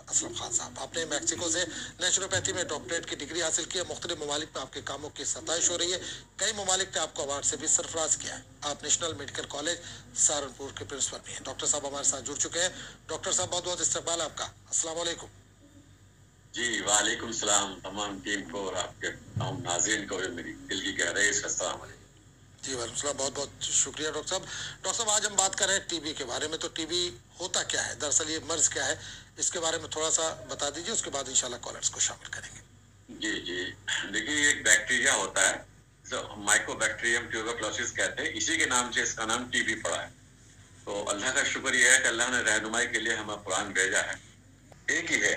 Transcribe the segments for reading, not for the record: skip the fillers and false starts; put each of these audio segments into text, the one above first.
असलम खान साहब, आपने मैक्सिको से नेचुरोपैथी में डॉक्टरेट की डिग्री हासिल की है। मुख्तलिफ ममालिक में आपके कामों की सताइश हो रही है। कई ममालिक ने आपको अवार्ड से भी सरफराज किया है। आप नेशनल मेडिकल कॉलेज सहारनपुर के प्रिंसिपल भी हैं। डॉक्टर साहब हमारे साथ जुड़ चुके हैं। डॉक्टर साहब, बहुत बहुत इस्तकबाल आपका। अस्सलाम वालेकुम। जी वालेकुम सलाम तमाम टीम को और आपके तमाम नाज़रीन को भी मेरी दिल की गहराई से अस्सलाम वालेकुम। जी वालेकुम, बहुत बहुत शुक्रिया डॉक्टर साहब। डॉक्टर साहब, आज हम बात कर रहे हैं टीबी के बारे में। तो टीबी होता क्या है, दरअसल ये मर्ज क्या है, इसके बारे में थोड़ा सा बता दीजिए, उसके बाद इंशाल्लाह कॉलर्स को शामिल करेंगे। जी जी, देखिए एक बैक्टीरिया होता है जो माइकोबैक्टीरियम ट्यूबरकुलोसिस कहते हैं, इसी के नाम से इसका नाम टीबी पड़ा है। तो अल्लाह का शुक्र यह है कि अल्लाह ने रहनुमाई के लिए हमें कुरान भेजा है, एक ही है।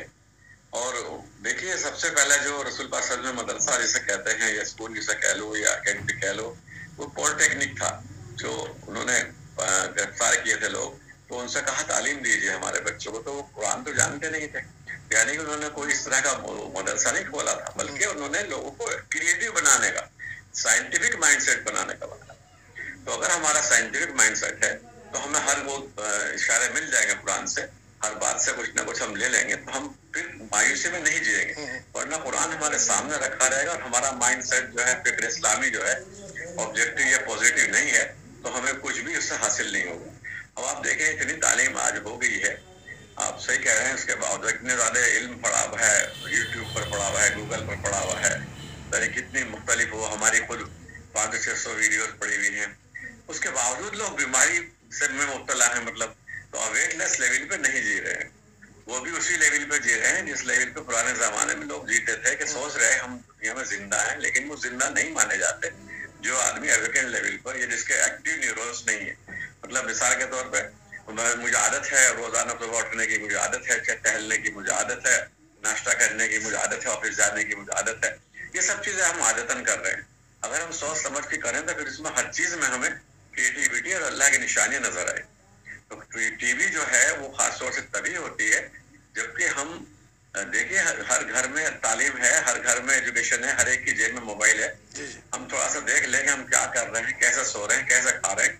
और देखिए सबसे पहले जो रसूल पाक सल्लल्लाहु अलैहि वसल्लम मदरसा जिसे कहते हैं या स्कूल जिसे कह लो या अकेडमी कह लो, वो पॉलिटेक्निक था जो उन्होंने गिरफ्तार किए थे लोग। तो उनसे कहा तालीम दीजिए हमारे बच्चों को, तो वो कुरान तो जानते नहीं थे। यानी कि उन्होंने कोई इस तरह का मदरसा नहीं खोला था, बल्कि उन्होंने लोगों को क्रिएटिव बनाने का, साइंटिफिक माइंडसेट बनाने का बनाया। तो अगर हमारा साइंटिफिक माइंडसेट है तो हमें हर वो इशारे मिल जाएंगे कुरान से, हर बात से कुछ ना कुछ हम ले लेंगे, तो हम फिर मायूसी में नहीं जिएंगे। वरना कुरान हमारे सामने रखा रहेगा और हमारा माइंडसेट जो है फिक्र इस्लामी जो है ऑब्जेक्टिव या पॉजिटिव नहीं है, तो हमें कुछ भी उससे हासिल नहीं होगा। अब आप देखें इतनी तालीम आज हो गई है, आप सही कह रहे हैं, उसके बावजूद इतने ज्यादा इल्म पड़ा हुआ है, यूट्यूब पर पड़ा हुआ है, गूगल पर पड़ा हुआ है, कितनी मुख्तलिफ वो हमारी खुद 500-600 वीडियोस पड़ी हुई हैं, उसके बावजूद लोग बीमारी से में मुब्तला है। मतलब तो अवेयरनेस लेवल पे नहीं जी रहे हैं, वो भी उसी लेवल पे जी रहे हैं जिस लेवल पे पुराने जमाने में लोग जीते थे, कि सोच रहे हैं हम दुनिया में जिंदा हैं, लेकिन वो जिंदा नहीं माने जाते जो आदमी अवेकन लेवल पर या जिसके एक्टिव न्यूरॉन्स नहीं है। मतलब मिसाल के तौर पे मुझे आदत है रोजाना सुबह उठने की, मुझे आदत है टहलने की, मुझे आदत है नाश्ता करने की, मुझे आदत है ऑफिस जाने की, मुझे आदत है, ये सब चीजें हम आदतन कर रहे हैं। अगर हम सोच समझ के करें तो फिर इसमें हर चीज में हमें क्रिएटिविटी और अल्लाह की निशानियां नजर आए। तो टीवी जो है वो खास तौर से तभी होती है जबकि हम देखिए हर घर में तालीम है, हर घर में एजुकेशन है, हर एक की जेब में मोबाइल है। हम थोड़ा सा देख लेंगे हम क्या कर रहे हैं, कैसे सो रहे हैं, कैसे खा रहे हैं।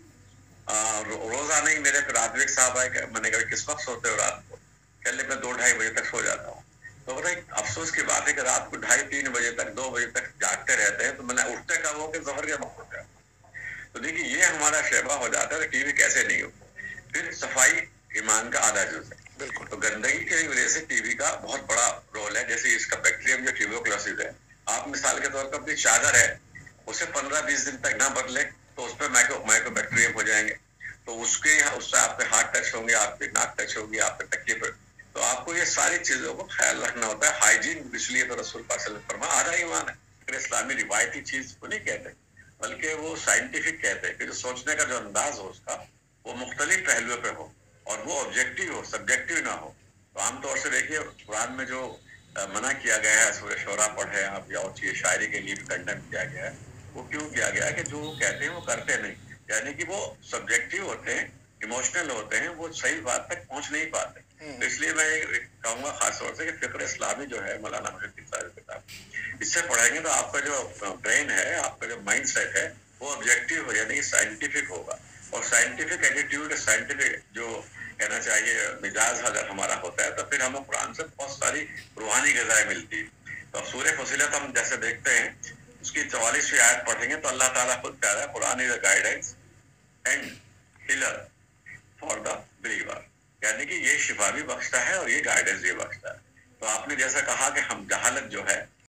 रोजाना ही मेरे रात साहब आए, मैंने कहा किस वक्त सोते हो रात को, कह ले मैं 2-2:30 बजे तक सो जाता हूँ। तो बोला अफसोस की बात है कि रात को 2:30-3 बजे तक 2 बजे तक जागते रहते हैं। तो मैंने उठते कब हो कि जहर के वक्त होता है। तो देखिए ये हमारा शेबा हो जाता है, टीवी कैसे नहीं हो। फिर सफाई ईमान का आधा जुज है। बिल्कुल। तो गंदगी की वजह से टीवी का बहुत बड़ा रोल है। जैसे इसका बैक्टीरियम जो ट्यूबरकुलोसिस है, आप मिसाल के तौर पर अपनी चादर है उसे 15-20 दिन तक ना बदले तो उस पर माइक्रोबैक्टीरियम हो जाएंगे। तो उससे आपके हाथ टच होंगे, आपके नाक टच होगी, आपके तकिए पर। तो आपको ये सारी चीजों को ख्याल रखना होता है। हाइजीन इसलिए तो रसूल पाक सल्लल्लाहु अलैहि वसल्लम फरमाया आधा ईमान है। इस्लामी रिवायती चीज को नहीं कहते, बल्कि वो साइंटिफिक कहते हैं कि जो सोचने का जो अंदाज हो उसका वो मुख्तलिफ पहलुओं पे हो और वो ऑब्जेक्टिव हो, सब्जेक्टिव ना हो। तो आमतौर से देखिए कुरान में जो मना किया गया है, सूरह शोरा पढ़े आप या और चीज शायरी के लिए भी कंडेम किया गया है। वो क्यों किया गया है कि जो वो कहते हैं वो करते नहीं, यानी कि वो सब्जेक्टिव होते हैं, इमोशनल होते हैं, वो सही बात तक पहुंच नहीं पाते। तो इसलिए मैं कहूँगा खास तौर से कि फिक्र इस्लामी जो है मौलाना मुहद्दिस साहब की किताब, इससे पढ़ेंगे तो आपका जो ब्रेन है, आपका जो माइंड सेट है वो ऑब्जेक्टिव हो यानी साइंटिफिक होगा। और साइंटिफिक एटीट्यूड, साइंटिफिक जो कहना चाहिए मिजाज अगर हमारा होता है तो फिर हमें कुरान से बहुत सारी रूहानी ग़िज़ाएं मिलती है। तो अब सूरह फसीलत हम जैसे देखते हैं उसकी 44वीं आयत पढ़ेंगे तो अल्लाह ताला खुद कह रहा है Quran is a guidance and healer for the believer, यानी कि ये शिफा भी बख्शता है और ये गाइडेंस भी बख्शता है। तो आपने जैसा कहा कि हम जहालत जो है